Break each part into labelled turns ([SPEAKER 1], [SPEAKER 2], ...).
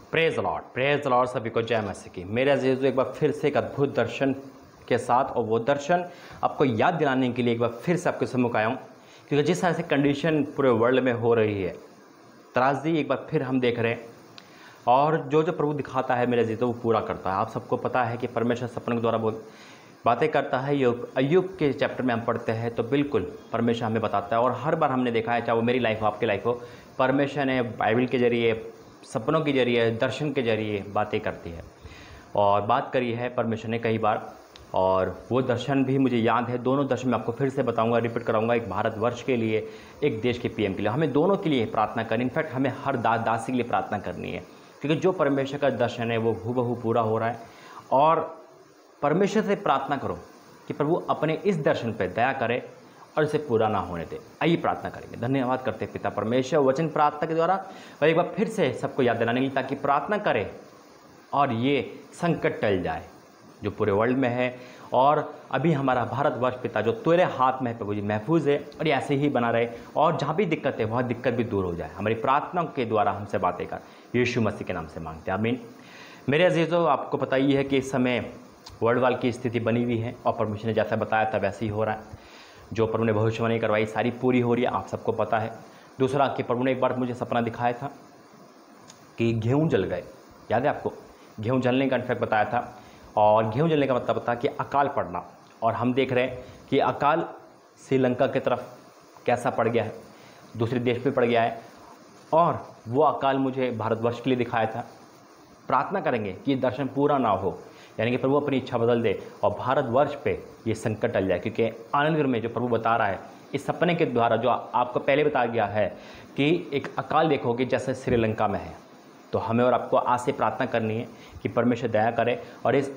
[SPEAKER 1] Praise Lord सभी को जय मसीह की। मेरे अजीज़ों, एक बार फिर से एक अद्भुत दर्शन के साथ, और वो दर्शन आपको याद दिलाने के लिए एक बार फिर से आपके सम्मुख आया हूँ, क्योंकि जिस तरह से कंडीशन पूरे वर्ल्ड में हो रही है, त्रासदी एक बार फिर हम देख रहे हैं, और जो जो प्रभु दिखाता है मेरे अजीज़ों वो पूरा करता है। आप सबको पता है कि परमेश्वर सपनों के द्वारा बातें करता है। अय्यूब के चैप्टर में हम पढ़ते हैं तो बिल्कुल परमेश्वर हमें बताता है, और हर बार हमने देखा है, चाहे वो मेरी लाइफ हो आपकी लाइफ हो, परमेश्वर ने बाइबल के जरिए, सपनों के जरिए, दर्शन के जरिए बातें करती है और बात करी है परमेश्वर ने कई बार। और वो दर्शन भी मुझे याद है, दोनों दर्शन मैं आपको फिर से बताऊंगा, रिपीट कराऊंगा। एक भारतवर्ष के लिए, एक देश के पीएम के लिए, हमें दोनों के लिए प्रार्थना करनी। इनफैक्ट हमें हर दासी के लिए प्रार्थना करनी है, क्योंकि जो परमेश्वर का दर्शन है वो हूबहू पूरा हो रहा है। और परमेश्वर से प्रार्थना करो कि प्रभु अपने इस दर्शन पर दया करे और इसे पूरा ना होने दे। आइए प्रार्थना करेंगे। धन्यवाद करते पिता परमेश्वर, वचन प्रार्थना के द्वारा और एक बार फिर से सबको याद दिलाने के लिए, ताकि प्रार्थना करें और ये संकट टल जाए जो पूरे वर्ल्ड में है। और अभी हमारा भारतवर्ष पिता जो तेरे हाथ में है प्रभु जी, महफूज है, और ये ऐसे ही बना रहे, और जहाँ भी दिक्कत है वहाँ दिक्कत भी दूर हो जाए। हमारी प्रार्थनाओं के द्वारा हमसे बातें कर, यीशु मसीह के नाम से मांगते हैं, आमीन। मेरे अजीज़ों, आपको पता ही है कि इस समय वर्ल्ड वार की स्थिति बनी हुई है, और परमेश्वर ने जैसा बताया था वैसे ही हो रहा है। जो प्रभु ने भविष्यवाणी करवाई सारी पूरी हो रही है, आप सबको पता है। दूसरा कि प्रभु ने एक बार मुझे सपना दिखाया था कि गेहूँ जल गए, याद है आपको? गेहूँ जलने का इनफैक्ट बताया था, और गेहूँ जलने का मतलब था कि अकाल पड़ना। और हम देख रहे हैं कि अकाल श्रीलंका की तरफ कैसा पड़ गया है, दूसरे देश पे पड़ गया है, और वो अकाल मुझे भारतवर्ष के लिए दिखाया था। प्रार्थना करेंगे कि ये दर्शन पूरा ना हो, यानी कि प्रभु अपनी इच्छा बदल दे और भारतवर्ष पे ये संकट टल जाए। क्योंकि आनंद में जो प्रभु बता रहा है इस सपने के द्वारा, जो आपको पहले बताया गया है कि एक अकाल देखोगे जैसे श्रीलंका में है, तो हमें और आपको आज से प्रार्थना करनी है कि परमेश्वर दया करे और इस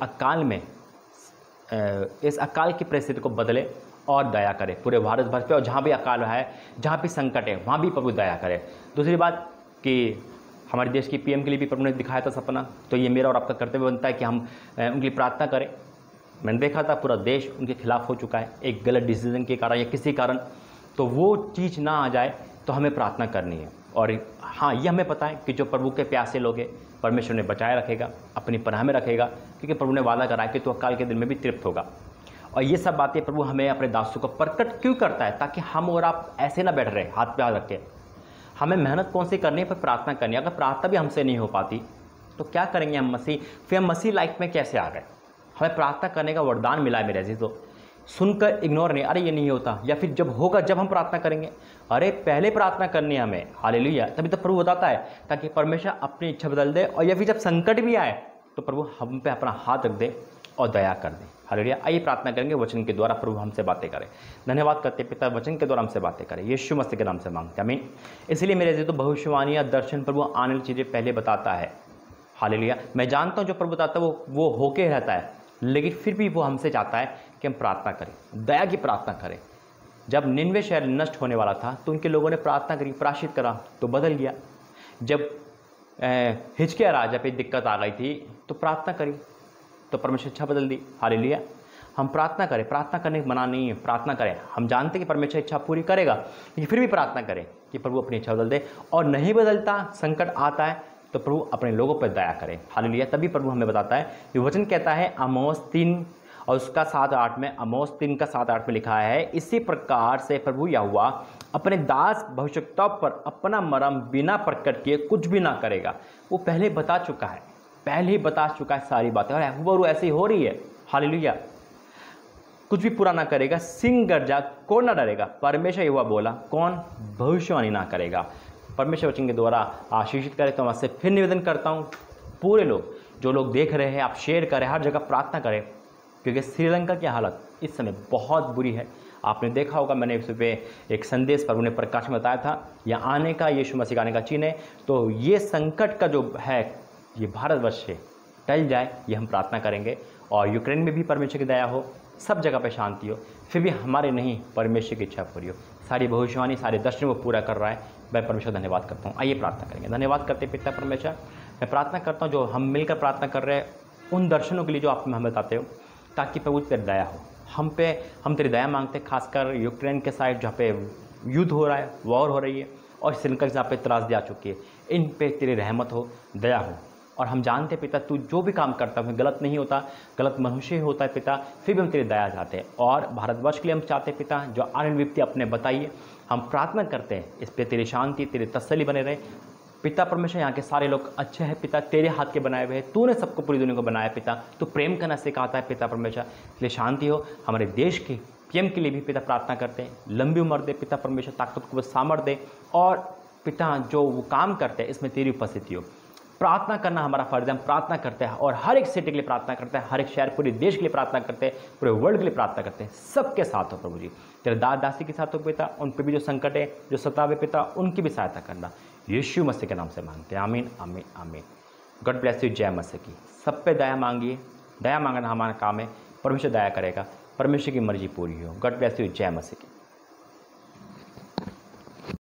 [SPEAKER 1] अकाल की परिस्थिति को बदले और दया करे पूरे भारतवर्ष पे। और जहाँ भी अकाल है, जहाँ भी संकट है, वहाँ भी प्रभु दया करे। दूसरी बात कि हमारे देश की पीएम के लिए भी प्रभु ने दिखाया था सपना, तो ये मेरा और आपका कर्तव्य बनता है कि हम उनके लिए प्रार्थना करें। मैंने देखा था पूरा देश उनके खिलाफ हो चुका है, एक गलत डिसीजन के कारण या किसी कारण, तो वो चीज़ ना आ जाए तो हमें प्रार्थना करनी है। और हाँ, ये हमें पता है कि जो प्रभु के प्यासे लोग हैं परमेश्वर ने बचाए रखेगा, अपनी पनाह में रखेगा, क्योंकि प्रभु ने वादा करा है कि तो अकाल के दिन में भी तृप्त होगा। और ये सब बातें प्रभु हमें अपने दासों को प्रकट क्यों करता है? ताकि हम और आप ऐसे ना बैठ रहे हाथ पे हाथ रख के। हमें मेहनत कौन सी करनी है? पर प्रार्थना करनी है। अगर प्रार्थना भी हमसे नहीं हो पाती तो क्या करेंगे हम फिर हम मसीह लाइफ में कैसे आ गए? हमें प्रार्थना करने का वरदान मिला है मेरे अजीज़ों। सुनकर इग्नोर नहीं, अरे ये नहीं होता, या फिर जब होगा जब हम प्रार्थना करेंगे। अरे पहले प्रार्थना करनी है हमें, हालेलुया। तभी तो प्रभु बताता है, ताकि परमेश्वर अपनी इच्छा बदल दे, और या फिर जब संकट भी आए तो प्रभु हम पे अपना हाथ रख दे और दया कर दे, हालेलुया। आइए प्रार्थना करेंगे, वचन के द्वारा प्रभु हमसे बातें करें। धन्यवाद करते पिता, वचन के द्वारा हमसे बातें करें, यीशु मसीह के नाम से मांगते हैं, आमीन। इसलिए मेरे जी तो भविष्यवाणी या दर्शन प्रभु आने वाली चीज़ें पहले बताता है, हालेलुया। मैं जानता हूँ जो प्रभु बताता है वो होके रहता है, लेकिन फिर भी वो हमसे चाहता है कि हम प्रार्थना करें, दया की प्रार्थना करें। जब निन्वे शहर नष्ट होने वाला था तो उनके लोगों ने प्रार्थना करी, प्रायश्चित करा, तो बदल गया। जब हिजकिय्याह राजा पे दिक्कत आ गई थी तो प्रार्थना करी, तो परमेश्वर इच्छा बदल दी, हालेलुया। हम प्रार्थना करें, प्रार्थना करने की मना नहीं है, प्रार्थना करें। हम जानते कि परमेश्वर इच्छा पूरी करेगा, लेकिन फिर भी प्रार्थना करें कि प्रभु अपनी इच्छा बदल दे। और नहीं बदलता, संकट आता है, तो प्रभु अपने लोगों पर दया करें, हालेलुया। तभी प्रभु हमें बताता है, ये वचन कहता है आमोस 3 और उसका 7-8 में, आमोस 3 का 7-8 में लिखा है, इसी प्रकार से प्रभु यहोवा अपने दास भविष्यवक्ताओं पर अपना मर्म बिना प्रकट किए कुछ भी ना करेगा। वो पहले बता चुका है, पहले ही बता चुका है सारी बातें, और वो ऐसी हो रही है, हालेलुया। कुछ भी पूरा ना करेगा, सिंह गर्जा कौन ना डरेगा? परमेश्वर यहोवा बोला, कौन भविष्यवाणी ना करेगा? परमेश्वर वचन के द्वारा आशीषित करे। तो मैं आपसे फिर निवेदन करता हूँ, पूरे लोग जो लोग देख रहे हैं, आप शेयर करें, हर जगह प्रार्थना करें, क्योंकि श्रीलंका की हालत इस समय बहुत बुरी है। आपने देखा होगा, मैंने इस पर एक संदेश प्रभु ने प्रकाश में बताया था, यहाँ आने का, यीशु मसीह आने का चिन्ह है। तो ये संकट का जो है, ये भारतवर्ष से टल जाए, ये हम प्रार्थना करेंगे। और यूक्रेन में भी परमेश्वर की दया हो, सब जगह पे शांति हो, फिर भी हमारे नहीं, परमेश्वर की इच्छा पूरी हो। सारी भविष्यवाणी, सारे दर्शन वो पूरा कर रहा है। मैं परमेश्वर धन्यवाद करता हूँ। आइए प्रार्थना करेंगे। धन्यवाद करते पिता परमेश्वर, मैं प्रार्थना करता हूँ जो हम मिलकर प्रार्थना कर रहे हैं उन दर्शनों के लिए जो आप हमें बताते हो, ताकि प्रभु तेरी दया हो हम पे। हम तेरी दया मांगते, खासकर यूक्रेन के साइड जहाँ पे युद्ध हो रहा है, वॉर हो रही है, और श्रीलंका जहाँ पे त्रासदी आ चुकी है, इन पे तेरी रहमत हो, दया हो। और हम जानते हैं पिता तू जो भी काम करता है गलत नहीं होता, गलत मनुष्य ही होता है पिता, फिर भी हम तेरी दया चाहते हैं। और भारतवर्ष के लिए हम चाहते हैं पिता जो आनंद विपत्ति अपने बताइए, हम प्रार्थना करते हैं इस पर तेरी शांति तेरी तसल्ली बने रहे पिता परमेश्वर। यहाँ के सारे लोग अच्छे हैं पिता, तेरे हाथ के बनाए हुए हैं, तूने सबको पूरी दुनिया को बनाया पिता, तो प्रेम करना सिखाता है पिता परमेश्वर। इसलिए शांति हो। हमारे देश के पीएम के लिए भी पिता प्रार्थना करते हैं, लंबी उम्र दे पिता परमेश्वर, ताकत को सामर्थ्य दे, और पिता जो वो काम करते हैं इसमें तेरी उपस्थिति हो। प्रार्थना करना हमारा फर्ज है, हम प्रार्थना करते हैं और हर एक सिटी के लिए प्रार्थना करते हैं, हर एक शहर पूरे देश के लिए प्रार्थना करते हैं, पूरे वर्ल्ड के लिए प्रार्थना करते हैं। सबके साथ हो प्रभु जी, तेरे दासी के साथ हो पिता, उन पर भी जो संकट है जो सतावे पिता उनकी भी सहायता करना, यीशु मसीह के नाम से मांगते हैं, आमीन आमीन आमीन। गॉड ब्लेस यू, जय मसीह की। सब पे दया मांगिए, दया मांगना हमारा काम है, परमेश्वर दया करेगा, परमेश्वर की मर्जी पूरी हो। गॉड ब्लेस यू, जय मसीह की।